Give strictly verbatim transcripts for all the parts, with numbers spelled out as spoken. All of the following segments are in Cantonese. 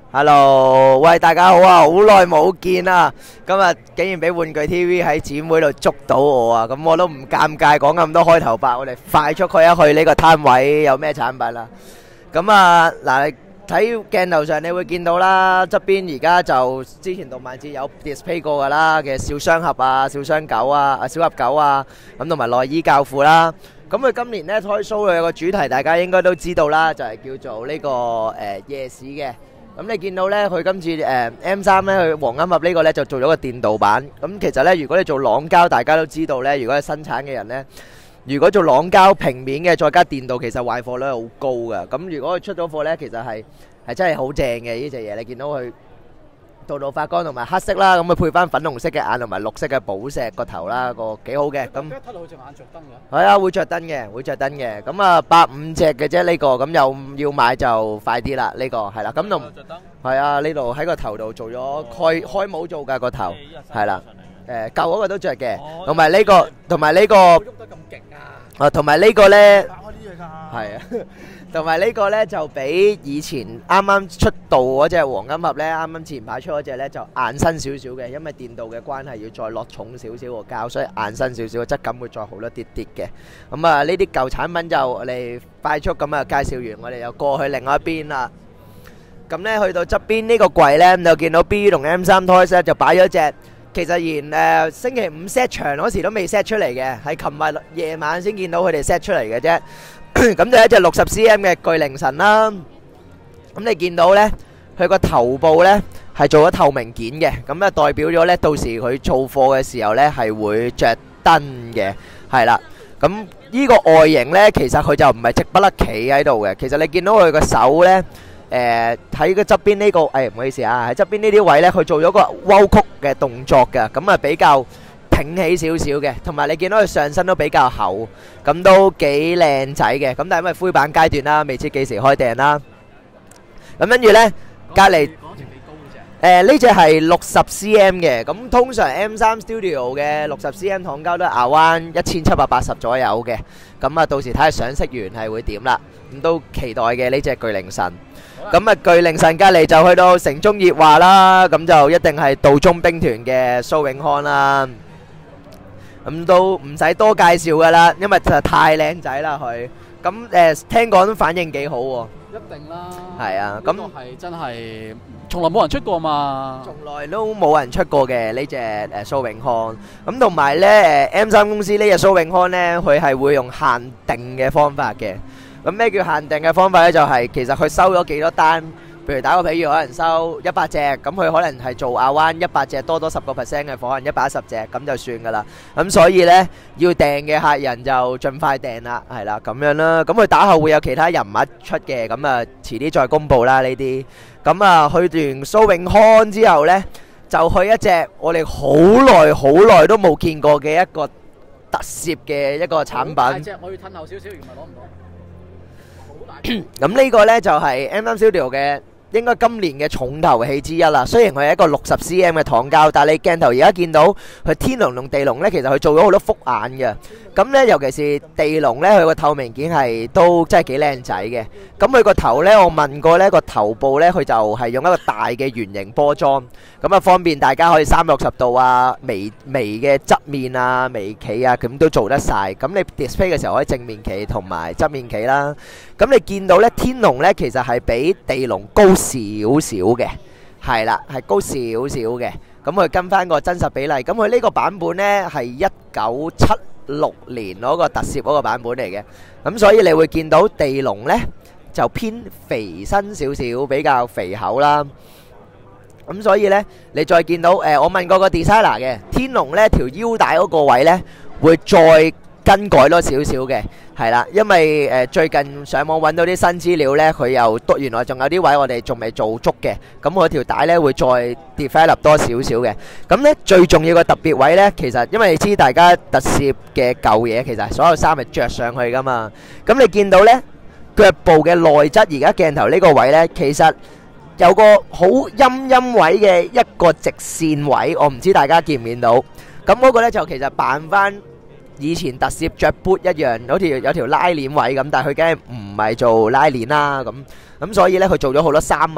Hello，喂，大家好啊，好耐冇見啊！今日竟然俾玩具 T V 喺展會度捉到我啊！咁我都唔尷尬講咁多開頭白，我哋快速去一去呢個攤位有咩產品啦。咁啊，嗱，睇鏡頭上你會見到啦，側邊而家就之前動漫節有 display 過噶啦嘅小雙俠啊、小雙狗啊、啊小俠狗啊，咁同埋內衣教父啦。咁佢今年呢開 show 有個主題，大家應該都知道啦，就係叫做呢個誒夜市嘅。咁你見到咧，佢今次誒 M 三咧，佢黃金盒呢個咧就做咗個電鍍版。咁其實咧，如果你做朗膠，大家都知道咧，如果係生產嘅人咧，如果做朗膠平面嘅，再加電鍍，其實壞貨率係好高嘅。咁如果佢出咗貨咧，其實係係真係好正嘅呢隻嘢。你見到佢鍍鍍發光同埋黑色啦，咁佢配翻粉紅色嘅眼同埋綠色嘅寶石個頭啦，個幾好嘅。咁睇到佢隻眼着燈嘅。 係啊，會着燈嘅，會着燈嘅。咁啊，百五隻嘅啫呢個，咁又要買就快啲啦。呢個係啦，咁同係啊，呢度喺個頭度做咗開開帽做㗎個頭，係啦。誒，舊嗰個都着嘅，同埋呢個同埋呢個喐得咁勁啊！ 啊，同埋呢個咧打開啲嘢㗎。 係啊。同埋呢個呢，就比以前啱啱出道嗰隻黃金盒呢，啱啱前排出嗰隻呢，就硬身少少嘅，因為電鍍嘅關係要再落重少少個膠，所以硬身少少，質感會再好一啲啲嘅。咁啊，呢啲舊產品就我哋快速咁啊介紹完，我哋又過去另外一邊啦。咁呢，去到側邊呢個櫃呢，就見到 B 同 M 三 Toys 呢就擺咗隻，其實連誒、呃、星期五 set 場嗰時都未 set 出嚟嘅，係琴日夜晚先見到佢哋 set 出嚟嘅啫。咁就一隻六十 cm 嘅巨靈神啦。咁你見到呢，佢個頭部呢係做咗透明件嘅，咁啊代表咗呢，到時佢做貨嘅時候呢係會着燈嘅，係啦。咁呢個外形呢，其實佢就唔係直不甩企喺度嘅。其實你見到佢個手呢，誒喺個側邊呢個，誒唔好意思啊，喺側邊呢啲位呢，佢做咗個彎曲嘅動作嘅，咁啊比較挺起少少嘅，同埋你見到佢上身都比較厚，咁都幾靚仔嘅。咁但係因為灰板階段啦，未知幾時開訂啦。咁跟住呢，隔離誒呢隻係六十 cm 嘅，咁通常 M 三 Studio 嘅六十 cm 糖膠都係亞灣一千七百八十左右嘅。咁啊，到時睇下上色完係會點啦。咁都期待嘅呢隻巨靈神。咁啊，巨靈神隔離就去到城中熱話啦，咁就一定係道中兵團嘅蘇永康啦。咁都唔使多介紹噶啦，因為實在太靚仔啦佢。咁誒聽講都反應幾好喎。 一定啦。 係啊，咁係真係從來冇人出過嘛。 從來都冇人出過嘅呢隻誒蘇永康。咁同埋咧誒 M 三公司呢隻蘇永康咧，佢係會用限定嘅方法嘅。咁咩叫限定嘅方法咧？就係其實佢收咗幾多單。譬如打個比喻，可能收一百隻，咁佢可能係做亞灣一百隻多多十個 percent 嘅貨，可能一百一十隻咁就算噶啦。咁所以呢，要訂嘅客人就盡快訂啦，係啦咁樣啦。咁佢打後會有其他人物出嘅，咁啊遲啲再公佈啦呢啲。咁啊去完蘇永康之後呢，就去一隻我哋好耐好耐都冇見過嘅一個特攝嘅一個產品。大隻，我要褪後少少，原來攞唔到。好大。 咁呢個呢，就係 M 三 Studio 嘅。應該今年嘅重頭戲之一啦。雖然佢係一個六十 cm 嘅糖膠，但係你鏡頭而家見到佢天龍同地龍呢，其實佢做咗好多複眼嘅。咁呢，尤其是地龍呢，佢個透明件係都真係幾靚仔嘅。咁佢個頭呢，我問過呢個頭部呢，佢就係用一個大嘅圓形波裝，咁啊方便大家可以三百六十度啊、微微嘅側面啊、微企啊，咁都做得晒。咁你 display 嘅時候可以正面企同埋側面企啦。咁你見到呢，天龍呢，其實係比地龍高少少嘅，係啦，係高少少嘅。咁佢跟翻個真實比例，咁佢呢個版本呢係一九七六年嗰個特攝嗰個版本嚟嘅。咁所以你會見到地龍呢就偏肥身少少，比較肥厚啦。咁所以呢，你再見到誒，我問過個 designer 嘅天龍呢條腰帶嗰個位呢會再更改多少少嘅，係啦，因為誒最近上網揾到啲新資料呢，佢又多原來仲有啲位我哋仲未做足嘅，咁我條帶呢會再 develop 多少少嘅。咁呢最重要嘅特別位呢，其實因為你知大家特攝嘅舊嘢，其實所有衫係着上去噶嘛。咁你見到呢腳部嘅內側，而家鏡頭呢個位呢，其實有個好陰陰位嘅一個直線位，我唔知大家見唔見到？咁嗰個呢就其實扮翻以前特攝着 boot 一樣，好似有條拉鏈位咁，但係佢梗係唔係做拉鏈啦，咁咁所以呢佢做咗好多三紋。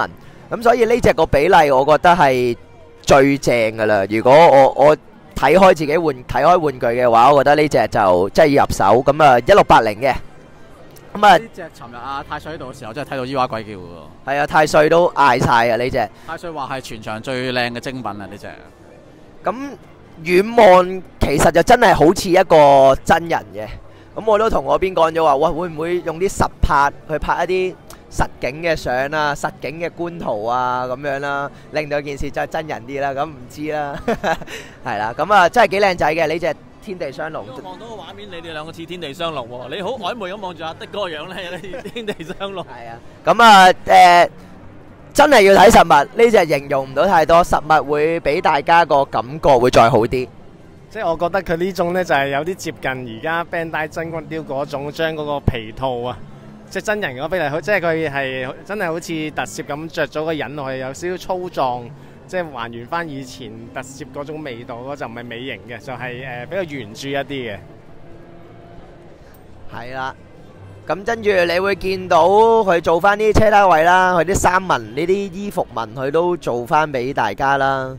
咁所以呢隻個比例，我覺得係最正噶啦。如果我我睇開自己玩睇開玩具嘅話，我覺得呢隻就即係要入手。咁啊，一六八零嘅。咁啊， 呢隻尋日阿太歲喺度嘅時候，真係睇到咿哇鬼叫嘅喎。 係啊，太歲都嗌晒啊呢隻。 太歲話係全場最靚嘅精品啊呢隻。 咁遠望其實就真係好似一個真人嘅。咁我都同我邊講咗話，喂，會唔會用啲實拍去拍一啲實景嘅相啊、實景嘅觀圖啊咁樣啦，令到件事就真人啲啦。咁唔知啦，係啦。咁啊，真係幾靚仔嘅呢隻天地雙龍。 望到個畫面，你哋兩個似天地雙龍喎。你好曖昧咁望住阿的嗰個樣咧，你天地雙龍。 係啊。咁啊，誒，真係要睇實物，呢隻形容唔到太多，實物會俾大家個感覺會再好啲。 即係我覺得佢呢種呢，就係有啲接近而家 Bandai 真骨雕嗰種，將嗰個皮套啊，即係真人嗰比例，即係佢係真係好似特攝咁着咗個人落去，有少少粗壯，即係還原翻以前特攝嗰種味道，嗰就唔係美型嘅，就係、是、誒、呃、比較圓珠一啲嘅。 係啦，咁跟住你會見到佢做翻啲車胎位啦，佢啲衫紋呢啲衣服紋佢都做翻俾大家啦。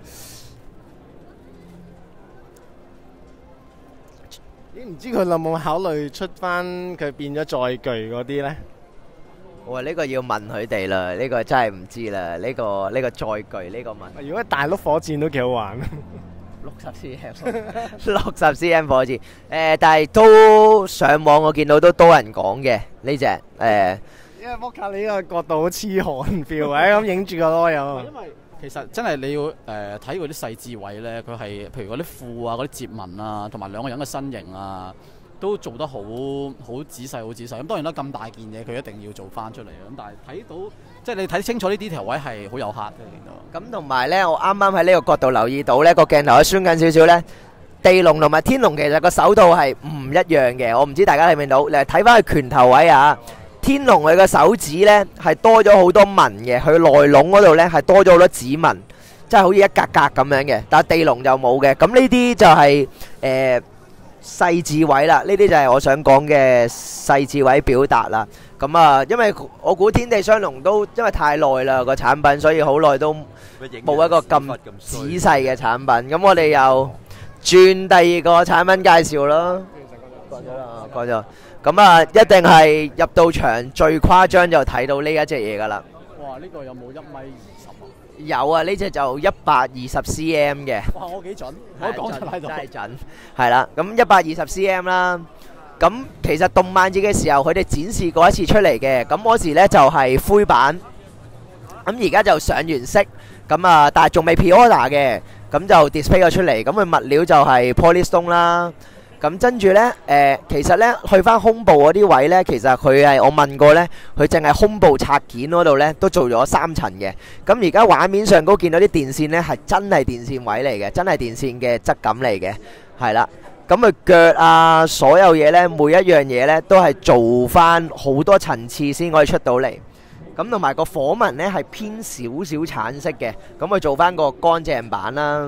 咦？唔知佢有冇考慮出翻佢變咗載具嗰啲呢？ 我話呢個要問佢哋啦，呢個真係唔知啦。呢個呢個載具呢個問。 如果大碌火箭都幾好玩。 六十 cm， 六十 cm 火箭，誒，但係都上網我見到都多人講嘅呢隻誒。 因為摩卡你呢個角度好痴漢 feel，誒咁影住個囉柚。 因為其實真係你要誒睇嗰啲細緻位咧，佢係譬如嗰啲褲啊、嗰啲折紋啊，同埋兩個人嘅身形啊，都做得好好仔細、好仔細。咁當然啦，咁大件嘢佢一定要做翻出嚟啊。咁但係睇到即係你睇清楚呢啲條位係好有客嘅，見到。 咁同埋咧，我啱啱喺呢個角度留意到咧，個鏡頭一酸緊少少咧，地龍同埋天龍其實個手套係唔一樣嘅。我唔知大家睇唔睇到？你睇翻佢拳頭位啊！天龍佢個手指咧係多咗好多紋嘅，佢內籠嗰度咧係多咗好多指紋，即係好似一格格咁樣嘅。但係地龍就冇嘅。咁呢啲就係誒細緻位啦，呢啲就係我想講嘅細緻位表達啦。咁啊，因為我估天地雙龍都因為太耐啦個產品，所以好耐都冇一個咁仔細嘅產品。咁我哋又轉第二個產品介紹咯。講咗啦，講咗。咁啊，一定係入到場最誇張就睇到呢一隻嘢噶啦。 哇！呢個有冇一米二十啊？ 有啊，呢隻就一百二十 cm 嘅。 哇！我幾準，我講出喺度。 真係準。係啦，咁一百二十 cm 啦。咁其實動漫節嘅時候，佢哋展示過一次出嚟嘅。咁嗰時呢就係灰版。咁而家就上完色。咁啊，但係仲未 pre-order 嘅。咁就 display 咗出嚟。咁佢物料就係 polystone 啦。咁跟住呢，誒、呃，其實呢，去翻胸部嗰啲位呢，其實佢係我問過呢，佢淨係胸部拆件嗰度呢，都做咗三層嘅。咁而家畫面上高見到啲電線呢，係真係電線位嚟嘅，真係電線嘅質感嚟嘅，係啦。咁佢腳啊，所有嘢呢，每一樣嘢呢，都係做翻好多層次先可以出到嚟。咁同埋個火紋呢，係偏少少橙色嘅，咁佢做翻個乾淨版啦。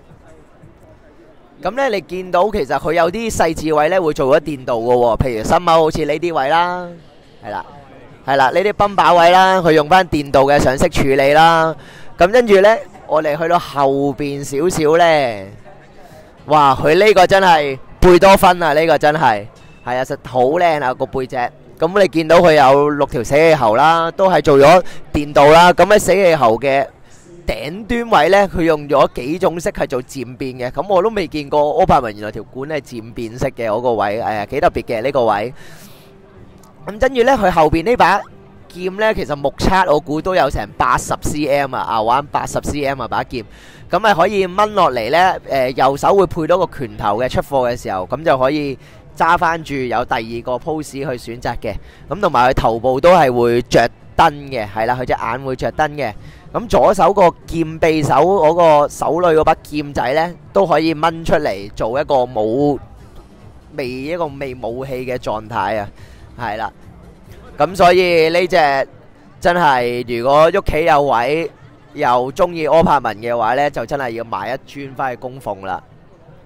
咁咧，你見到其實佢有啲細緻位咧，會做咗電鍍嘅喎，譬如心口好似呢啲位啦，係啦，係啦，呢啲泵把位啦，佢用翻電鍍嘅上色處理啦。咁跟住咧，我哋去到後邊少少咧，哇！佢呢個真係貝多芬啊，呢個真係係啊，實好靚啊個背脊。咁你見到佢有六條死氣喉啦，都係做咗電鍍啦。咁喺死氣喉嘅頂端位呢，佢用咗幾種色係做漸變嘅，咁我都未見過柯柏文原來條管係漸變色嘅嗰個位，誒幾特別嘅呢個位。咁跟住呢，佢後邊呢把劍呢，其實目測我估都有成八十 cm 啊，牙彎八十 cm 啊把劍，咁係可以掹落嚟呢，誒右手會配到個拳頭嘅出貨嘅時候，咁就可以揸翻住有第二個 pose 去選擇嘅，咁同埋佢頭部都係會着燈嘅，係啦，佢隻眼會着燈嘅。咁左手個劍臂手嗰個手裏嗰把劍仔呢，都可以掹出嚟做一個冇未一個未武器嘅狀態啊，係啦。咁所以呢隻真係，如果屋企有位又中意柯柏文嘅話呢，就真係要買一尊翻去供奉啦。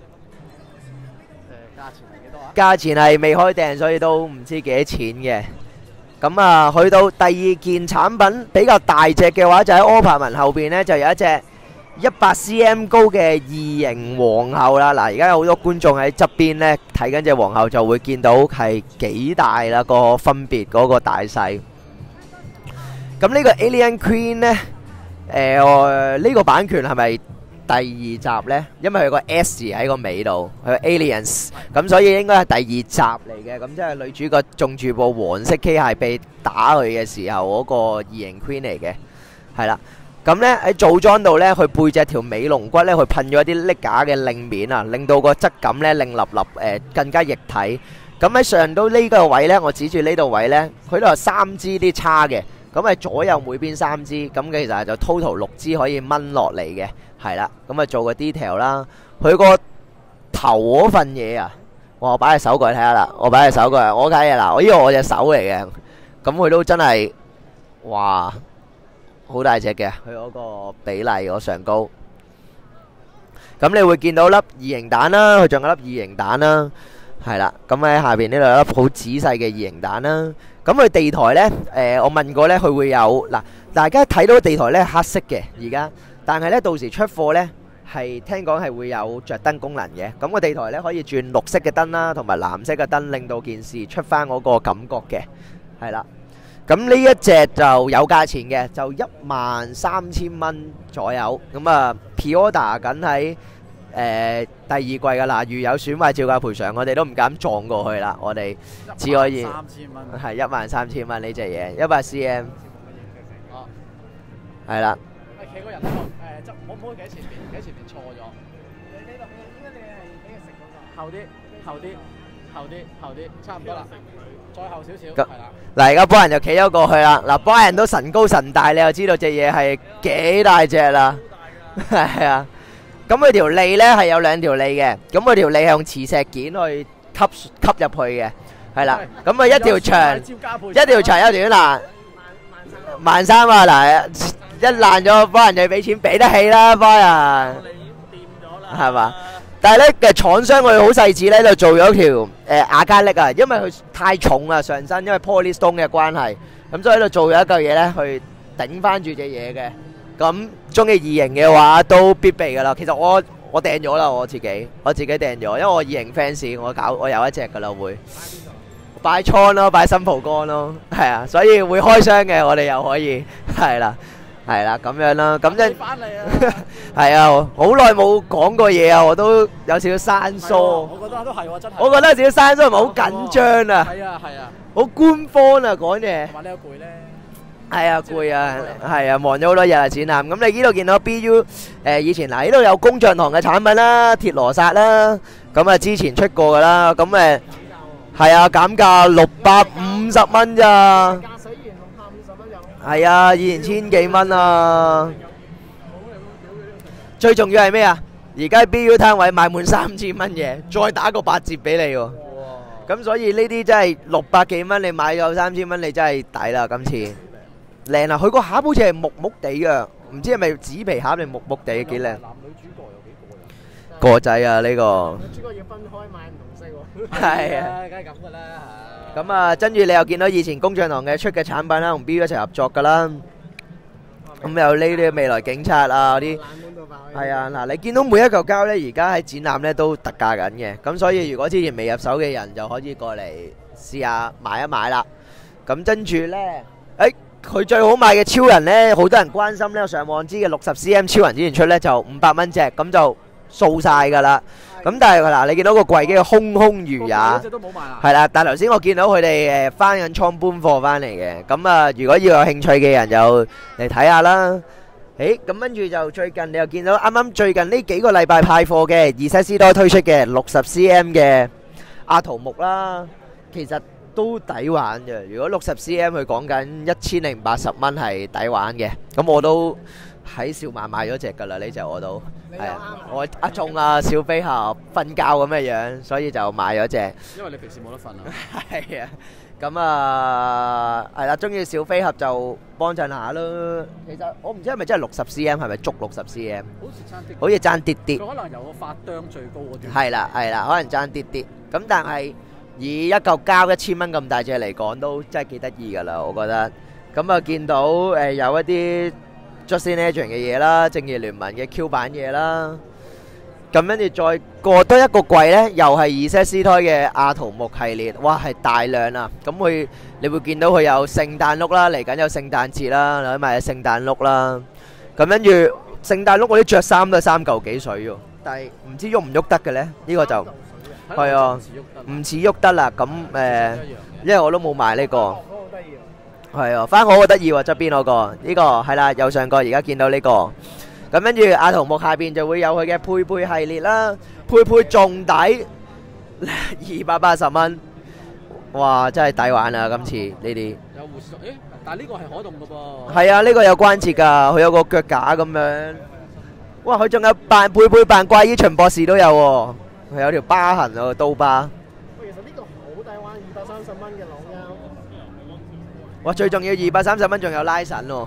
誒，價錢係幾多啊？ 價錢係未開訂，所以都唔知幾多錢嘅。 咁啊，去到第二件產品比較大隻嘅話，就喺柯柏文後邊呢，就有一隻一百 cm 高嘅異形皇后啦。嗱，而家有好多觀眾喺側邊呢睇緊隻皇后，就會見到係幾大啦，個分別嗰個大細。咁呢個 Alien Queen 呢，誒呢個版權係咪第二集呢？因為佢個 S 喺個尾度，佢 Aliens，咁所以應該係第二集嚟嘅。咁即係女主角中住部黃色機械臂打佢嘅時候嗰個異形 Queen 嚟嘅，係啦。咁呢喺組裝度呢，佢背脊條尾龍骨呢，佢噴咗一啲瀝架嘅令面啊，令到個質感呢令立立誒更加液體。咁喺上到呢個位呢，我指住呢度位呢，佢都有三支啲叉嘅。咁係左右每邊三支，咁其實就 total 六支可以掹落嚟嘅，係啦。咁啊做個 detail 啦，佢個頭嗰份嘢啊，我擺隻手過去睇下啦，我擺隻手過去，我睇下嗱，我呢個我隻手嚟嘅，咁佢都真係，哇，好大隻嘅，佢嗰個比例個上高。咁你會見到粒異形蛋啦，佢仲有粒異形蛋啦，係啦。咁喺下邊呢度有粒好仔細嘅異形蛋啦。咁佢地台呢，誒我問過呢，佢會有嗱，大家睇到地台呢黑色嘅而家，但係呢到時出貨呢係聽講係會有着燈功能嘅。咁個地台呢可以轉綠色嘅燈啦，同埋藍色嘅燈，令到件事出翻嗰個感覺嘅，係啦。咁呢一隻就有價錢嘅，就一萬三千蚊左右。咁啊 pre-order 緊喺誒第二季噶啦，如有損壞照價賠償，我哋都唔敢撞過去啦。我哋只可以三千蚊， 係一萬三千蚊呢隻嘢，一百 cm， 哦， 係啦。 係企個人喺度，誒，就唔好唔好企喺前邊，企喺前邊錯咗。 你你度應該你係俾佢食嗰個。 後啲，後啲，後啲，後啲，差唔多啦。再後少少， 咁係啦。 嗱，而家幫人就企咗過去啦。嗱，幫人都神高神大，你就知道隻嘢係幾大隻啦。係啊。咁佢條脷呢係有兩條脷嘅，咁佢條脷係用磁石件去吸吸入去嘅，係啦。咁啊一條長，一條長一條短，萬三啊！嗱，一爛咗，幫人哋俾錢俾得起啦，幫人係嘛？但係呢嘅廠商佢好細緻呢，就做咗條誒亞加力啊，因為佢太重啊上身，因為 polystone 嘅關係，咁所以喺度做咗一嚿嘢呢去頂翻住隻嘢嘅。咁中意異形嘅話都必備噶啦。其實我我訂咗啦，我自己我自己訂咗，因為我異形 fans，我搞我有一隻噶啦，會擺倉咯，擺新蒲崗咯，係啊，所以會開箱嘅，我哋又可以係啦，係啦咁樣啦，咁即翻嚟啊！ 係啊，好耐冇講過嘢啊，我都有少少生疏。 我覺得都係喎，真係。 我覺得有少少生疏，係咪好緊張啊？ 係啊係啊， 好官方啊講嘢。 同埋你有攰咧。 係啊，攰啊，係啊，忙咗好多日啊，展覽。咁你呢度見到 B U 誒以前嗱，呢度有工匠堂嘅產品啦，鐵羅剎啦，咁啊之前出過噶啦，咁誒係啊減價六百五十蚊咋？ 駕駛員六百五十蚊有。 係啊，以前千幾蚊啊。最重要係咩啊？而家 B U 攤位買滿三千蚊嘢，再打個八折俾你喎。咁所以呢啲真係六百幾蚊，你買咗三千蚊，你真係抵啦今次。靚啊！佢個盒好似係木木地嘅，唔知係咪紙皮盒定木木地，幾靚。男女主角有幾個人？個仔啊呢個。 女主角要分開買唔同色喎。 係啊， 梗係咁噶啦。 咁啊，跟住你又見到以前工匠堂嘅出嘅產品啦，同 B U 一齊合作噶啦。咁有呢啲未來警察啊嗰啲。係啊，嗱，你見到每一嚿膠咧，而家喺展覽咧都特價緊嘅。咁所以如果之前未入手嘅人，就可以過嚟試下買一買啦。咁跟住咧，誒。佢最好賣嘅超人呢，好多人關心呢。我上網知嘅六十 cm 超人之前出呢，就五百蚊隻，咁就掃晒㗎啦。咁但係嗱，你見到個櫃機空空如也，係啦。但係頭先我見到佢哋誒翻緊倉搬貨翻嚟嘅。咁啊，如果要有興趣嘅人就嚟睇下啦。誒，咁跟住就最近你又見到啱啱最近呢幾個禮拜派貨嘅 Z 多推出嘅六十 cm 嘅阿圖木啦，其實都抵玩嘅。如果六十 cm 佢講緊一千零八十蚊係抵玩嘅，咁我都喺兆萬買咗隻㗎啦。呢隻我都係啊，我阿鐘啊小飛俠瞓覺咁嘅樣，所以就買咗隻。 因為你平時冇得瞓啊。 係啊，咁啊係啦，中意小飛俠就幫襯下咯。其實我唔知係咪真係六十 cm，係咪足六十 cm？好似爭啲，好似爭啲啲。 佢可能有個發釘最高嗰段。 係啦係啦，可能爭啲啲。咁但係以一嚿膠一千蚊咁大隻嚟講，都真係幾得意㗎啦，我覺得。咁啊，見到誒有一啲 Justin Legend 嘅嘢啦，正義聯盟嘅 Q 版嘢啦。咁跟住再過多一個櫃呢，又係 Z 斯胎嘅阿童木系列，哇係大量啊！咁佢你會見到佢有聖誕碌啦，嚟緊有聖誕節啦，攞埋聖誕碌啦。咁跟住聖誕碌嗰啲着衫都係三嚿幾水喎，但係唔知喐唔喐得嘅呢？呢個就係啊，唔似喐得啦。咁誒，因為我都冇買呢個。係啊，番好好得意喎，側邊嗰個呢個係啦，右上角而家見到呢個。咁跟住阿童木下邊就會有佢嘅佩佩系列啦，佩佩仲抵二百八十蚊，哇！真係抵玩啊！今次呢啲有護士，誒，但係呢個係可動嘅噃。 係啊，呢個有關節㗎，佢有個腳架咁樣。哇！佢仲有扮佩佩扮怪醫秦博士都有喎，佢有條疤痕啊，刀疤。 喂，其實呢個好抵玩，二百三十蚊嘅朗膠。 哇！最重要二百三十蚊仲有拉繩喎。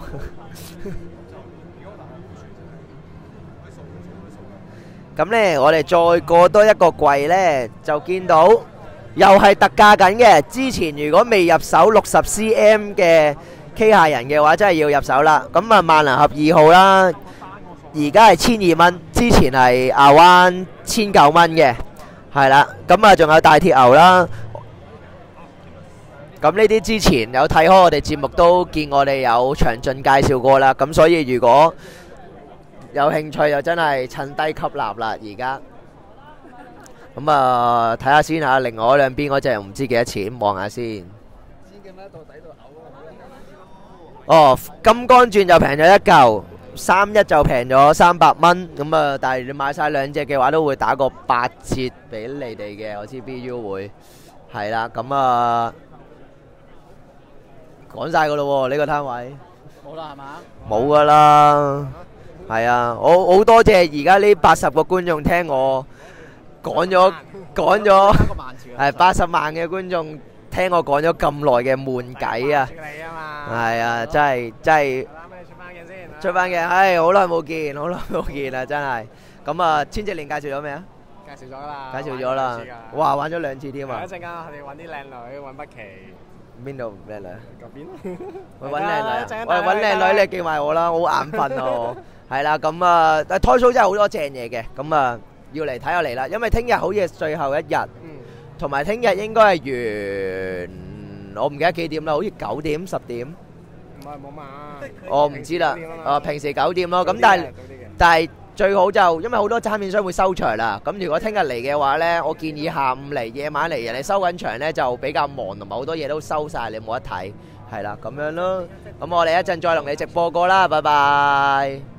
咁呢，我哋再過多一個櫃呢，就見到又係特價緊嘅。之前如果未入手六十 cm 嘅機械人嘅話，真係要入手啦。咁啊，萬能俠二號啦，而家係千二蚊，之前係亞灣千九蚊嘅，係啦。咁啊，仲有大鐵牛啦。咁呢啲之前有睇開我哋節目都見我哋有詳盡介紹過啦。咁所以如果有興趣就真係趁低吸納啦，而家咁啊，睇下先嚇，另外兩邊嗰隻又唔知幾多錢，望下先。哦，金剛鑽就平咗一嚿，三一就平咗三百蚊，咁啊，但係你買晒兩隻嘅話，都會打個八折俾你哋嘅，我知 B U 會係啦，咁啊講晒噶咯喎，呢個攤位冇啦係嘛？ 冇噶啦。係啊，我好多謝而家呢八十個觀眾聽我講咗講咗，係八十萬嘅觀眾聽我講咗咁耐嘅悶偈啊！係啊，真係真係出翻嘅，唉，好耐冇見，好耐冇見啦，真係。咁啊，千隻鏈介紹咗未啊？ 介紹咗啦， 介紹咗啦，哇，玩咗兩次添啊！ 一陣間我哋揾啲靚女，揾北奇。 邊度靚女？ 嗰邊。 喂，揾靚女，喂，揾靚女，你記埋我啦，我好眼瞓啊！係啦，咁啊，但係胎 show真係好多正嘢嘅，咁啊要嚟睇下嚟啦，因為聽日好似最後一日，同埋聽日應該係完，我唔記得幾點啦，好似九點十點。 唔係冇嘛？ 我唔知啦，啊平時九點咯，咁但係但係最好就因為好多參展商會收場啦，咁如果聽日嚟嘅話呢，我建議下午嚟，夜晚嚟，人哋收緊場呢就比較忙，同埋好多嘢都收晒，你冇得睇，係啦，咁樣咯，咁我哋一陣再同你直播過啦，拜拜。